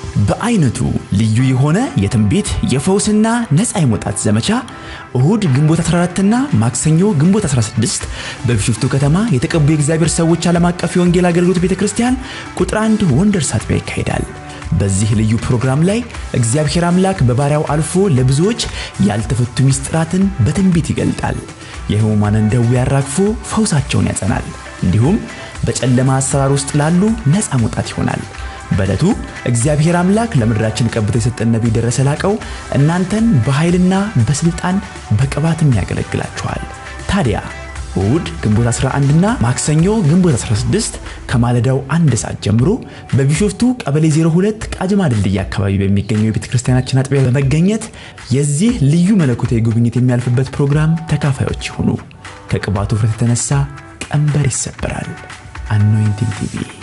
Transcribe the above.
በአይነቱ ልዩ የሆነ የትንቢት የፈውስና ነፃ የመውጣት ዘመቻ እሁድ ግንቦት 14 እና ማክሰኞ ግንቦት 16 በቢሾፍቱ ከተማ የተቀቡ የእግዚአብሔር ሰዎች ዓለም አቀፍ የወንጌል አገልግሎት ቤተክርስቲያን ቁጥር 1 ወንደርስ አጥቢያ ይካሄዳል። በዚህ ልዩ ፕሮግራም ላይ እግዚአብሔር አምላክ በባሪያው አልፎ ለብዙዎች ያልተፈቱ ሚስጥራትን በትንቢት ይገልጣል። የሕሙማንን ደዌ ያራግፎ ፈውሳቸውን ያጸናል። እንዲሁም በጨለማ አሰራር ውስጥ ላሉ ነፃ መውጣት ይሆናል። በለቱ እግዚአብሔር አምላክ ለምድራችን ቀብቶ የሰጠን ነብይ ደረሰ ላቀው እናንተን በኃይልና በስልጣን በቅባትም ያገለግላችኋል። ታዲያ እሁድ ግንቦት 11 እና ማክሰኞ ግንቦት 16 ከማለዳው 1 ሰዓት ጀምሮ በቢሾፍቱ ቀበሌ 02 ቃጅማ ድልድይ አካባቢ በሚገኘው የቤተክርስቲያናችን አጥቢያ በመገኘት የዚህ ልዩ መለኮታዊ ጉብኝት የሚያልፍበት ፕሮግራም ተካፋዮች ይሁኑ። ከቅባቱ ፍረት የተነሳ ቀንበር ይሰበራል። አኖይንቲንግ ቲቪ